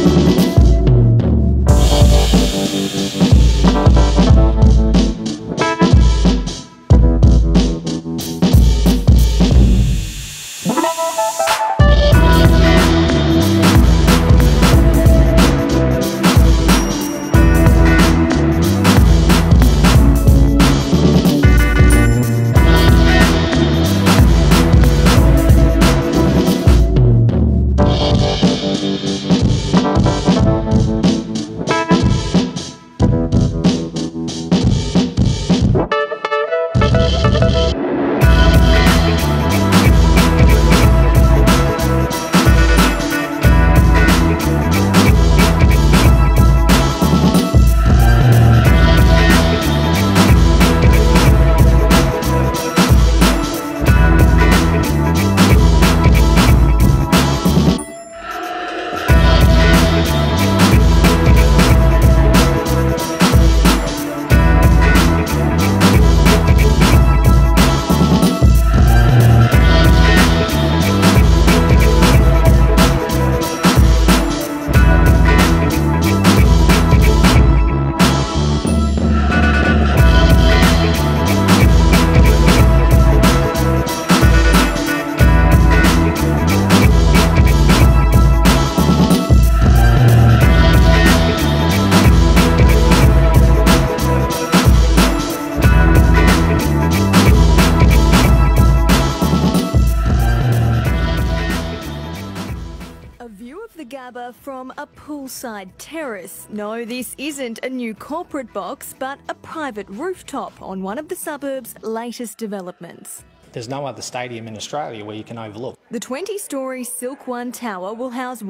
Woolloongabba from a poolside terrace. No, this isn't a new corporate box, but a private rooftop on one of the suburb's latest developments. There's no other stadium in Australia where you can overlook. The 20-storey Silk One Tower will house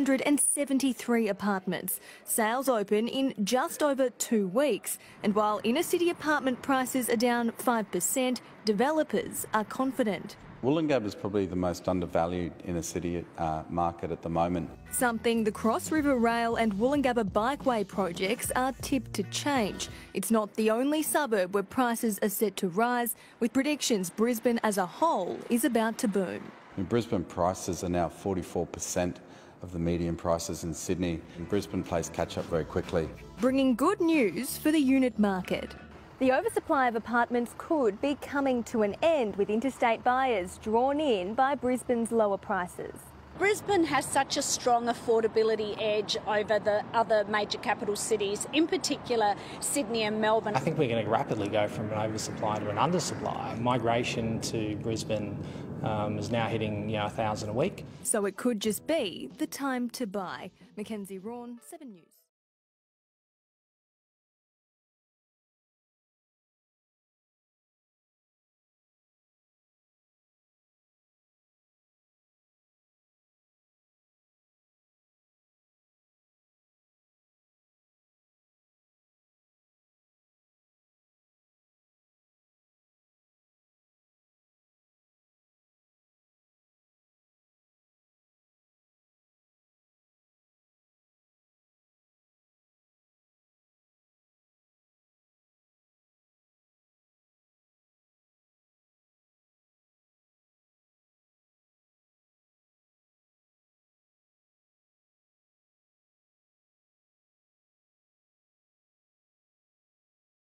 173 apartments. Sales open in just over 2 weeks. And while inner-city apartment prices are down 5%, developers are confident. Woolloongabba is probably the most undervalued inner-city market at the moment. Something the Cross River Rail and Woolloongabba Bikeway projects are tipped to change. It's not the only suburb where prices are set to rise, with predictions Brisbane as a whole is about to boom. In Brisbane, prices are now 44% of the median prices in Sydney, and Brisbane plays catch-up very quickly. Bringing good news for the unit market. The oversupply of apartments could be coming to an end, with interstate buyers drawn in by Brisbane's lower prices. Brisbane has such a strong affordability edge over the other major capital cities, in particular Sydney and Melbourne. I think we're going to rapidly go from an oversupply to an undersupply. Migration to Brisbane is now hitting 1,000 a week. So it could just be the time to buy. Mackenzie Rawn, 7 News.